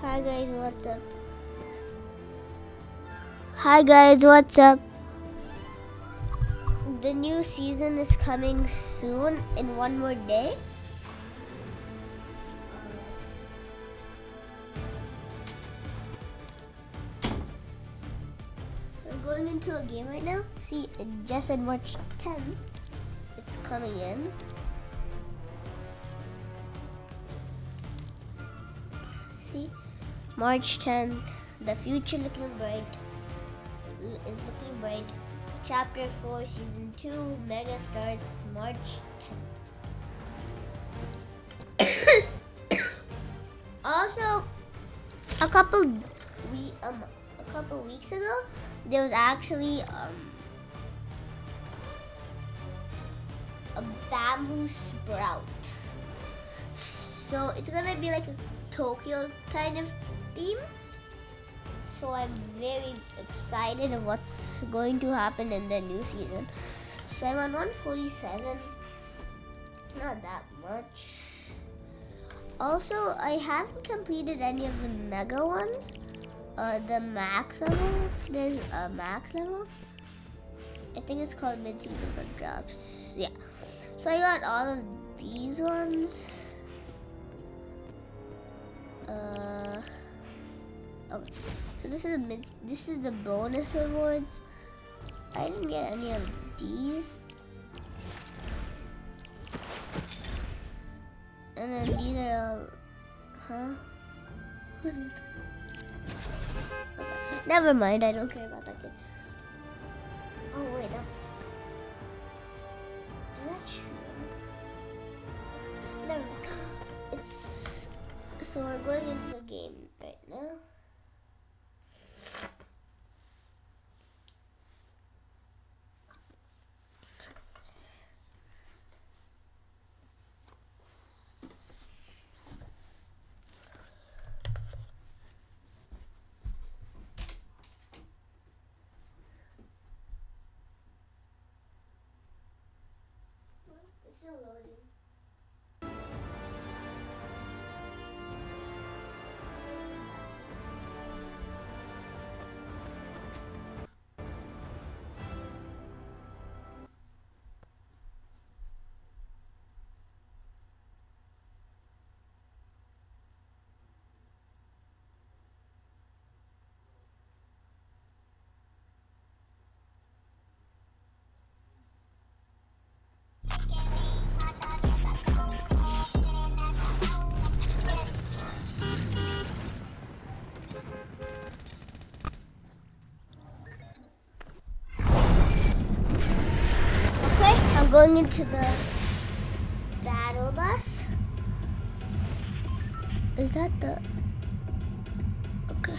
Hi guys, what's up? Hi guys, what's up? The new season is coming soon in one more day. We're going into a game right now. See, it just said March 10th. It's coming in. See, March 10th. The future looking bright. Is looking bright. Chapter 4, Season 2, Mega starts March 10th. Also, a couple weeks ago, there was actually a bamboo sprout. So it's gonna be like a Tokyo kind of theme. So I'm very excited of what's going to happen in the new season. So I'm on 147. Not that much. Also, I haven't completed any of the mega ones. The max levels. There's max levels. I think it's called mid-season bug drops. Yeah. So I got all of these ones. Okay. So this is the bonus rewards. I didn't get any of these. And then these are all, Who's it? Okay. Never mind, I don't care about that kid. Oh wait, is that true? Never mind. So we're going into the game right now. It's still loading. I'm going into the battle bus. Is that the... Okay.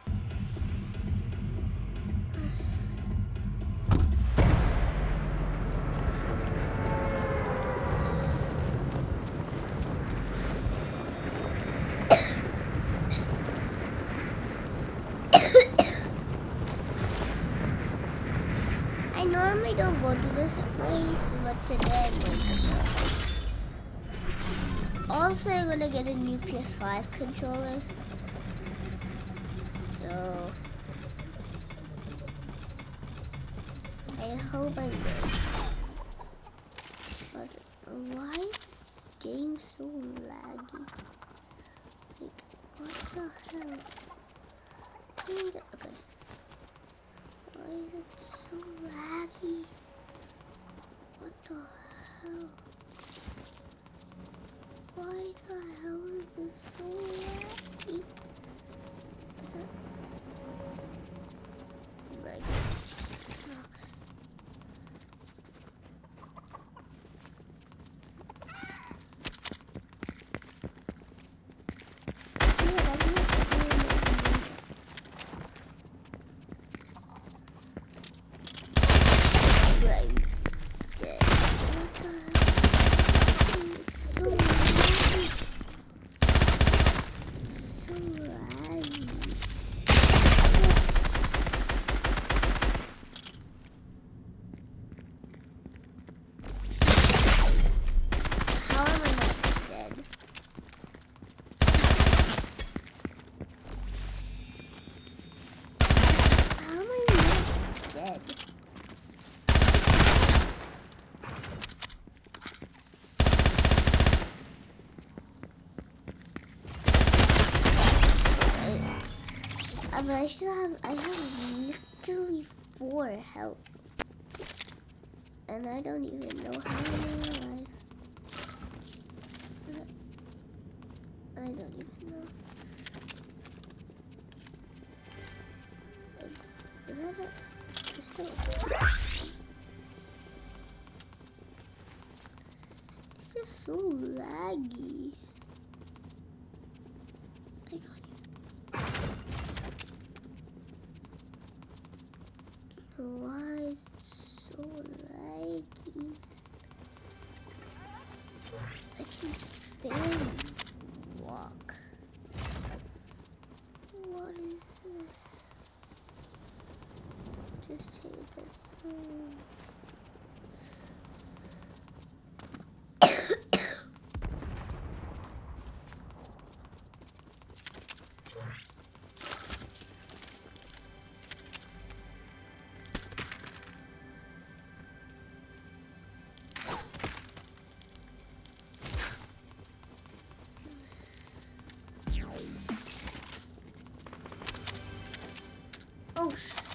I normally don't go to this place, but today I'm going to go. Also, I'm going to get a new PS5 controller. So, I hope I'm good. But why is this game so laggy? Like, what the hell? Okay. Why is it so laggy? What the hell? Why the hell is this so laggy? Is that right? But I have literally 4 health. And I don't even know how many alive. I don't even know. Is that a pistol? It's just so laggy. I got you. Why is it so laggy? I can barely walk. What is this? Just take this. Oh,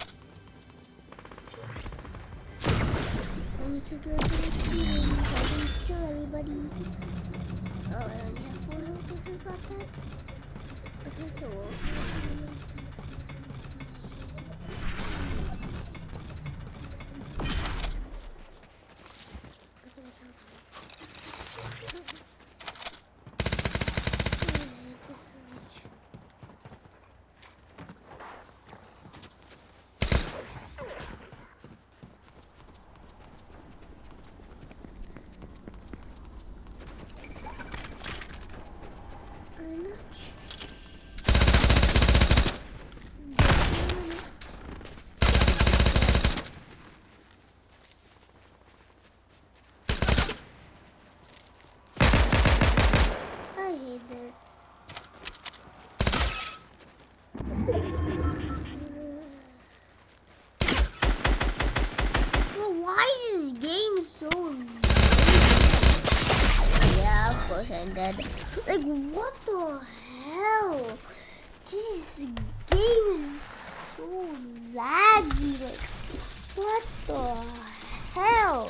I need to go to the team so I can kill everybody. Oh, I only have 4 health. I forgot that. Okay, so we'll... I hate this. Bro, why is this game so laggy? Yeah, of course I'm dead. Like, what the hell? This game is so laggy. Like, what the hell?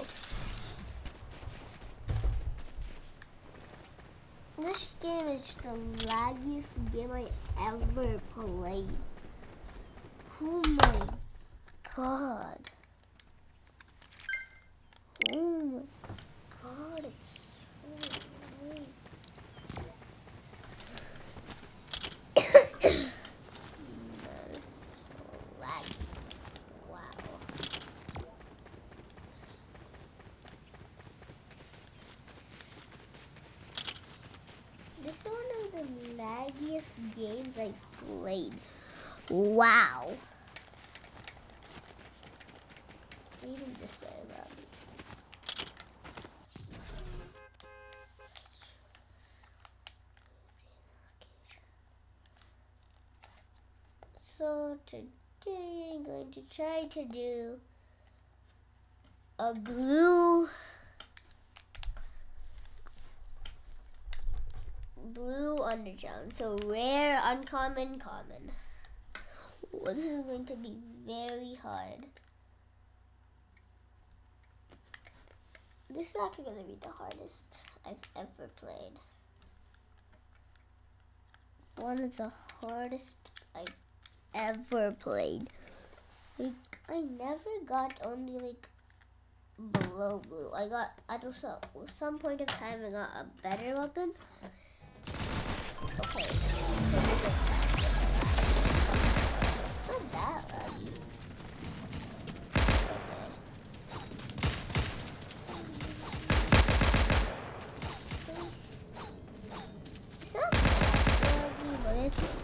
This game is the laggiest game I ever played. Oh my god. Oh my god, it's so laggy. This is so laggy. Wow. This is one of the laggiest games I've played. Wow. Even this guy about me. So today I'm going to try to do a blue underground. So rare, uncommon, common. Well, this is going to be very hard. This is actually going to be the hardest I've ever played. One of the hardest I've ever played. Like, I never got only like below blue. I got at some point of time I got a better weapon. Okay. Not that laggy. It's not laggy, but it's okay.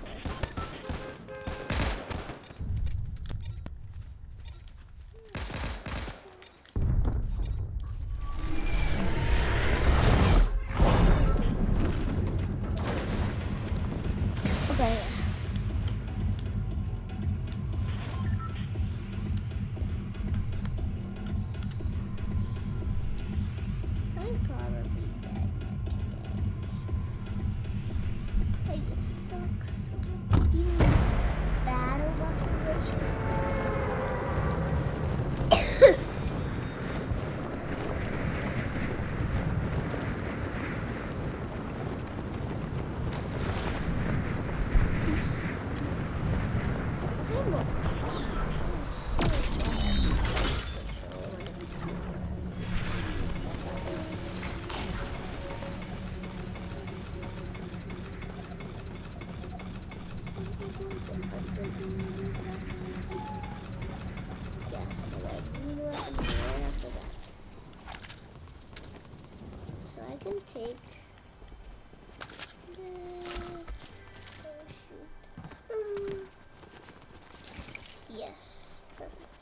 Like, it sucks. Even battling Take yes, perfect.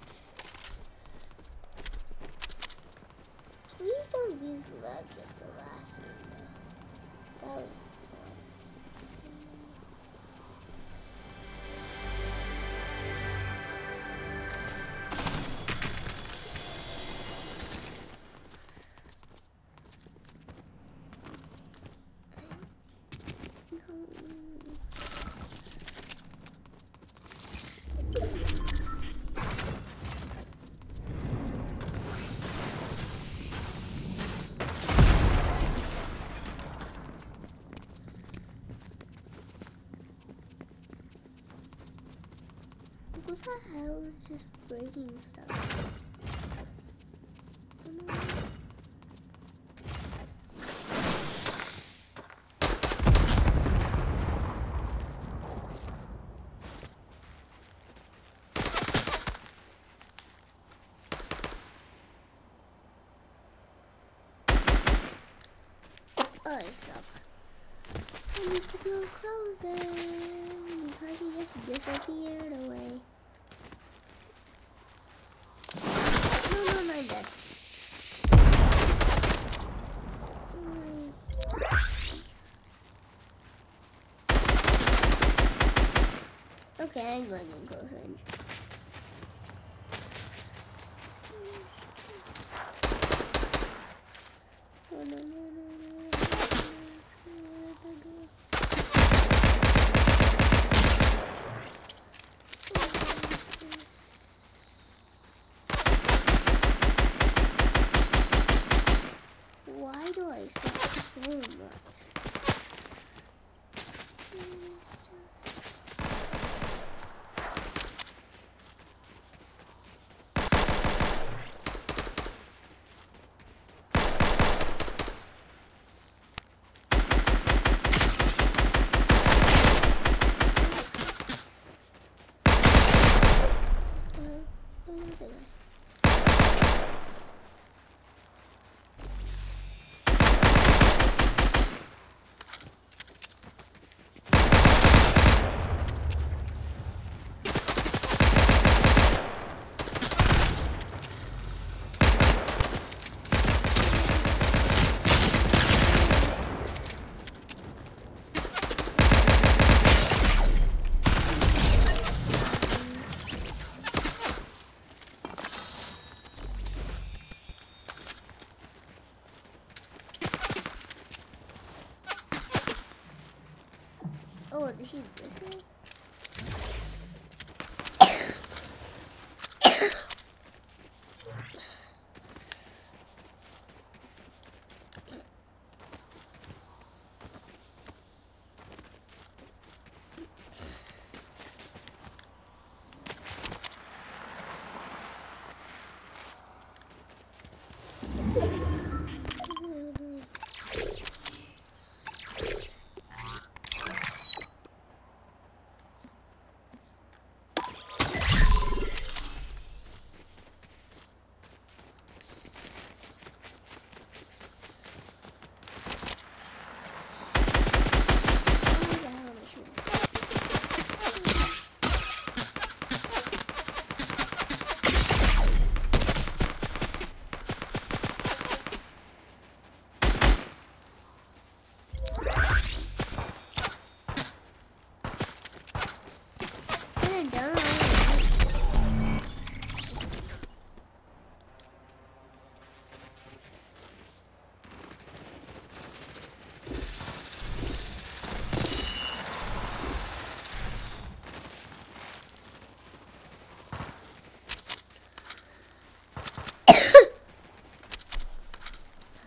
Please don't use luck as the last number. That was what the hell is just breaking stuff? Oh, I suck. I need to go closer because he just disappeared away. No, I'm dead. Okay, I'm going in close range. Oh, no. Why do I suck so much?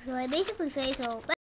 So I basically say so.